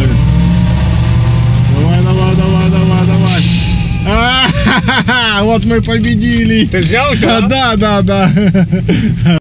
остановит. Давай, давай, давай, давай, давай. Вот мы победили. Ты взял все? Да, да, да.